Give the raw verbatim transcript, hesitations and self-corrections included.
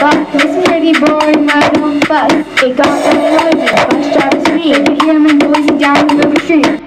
But this pretty boy rode on the bus. It got really noisy. Bus driver's me. They could hear him noisy down the river street.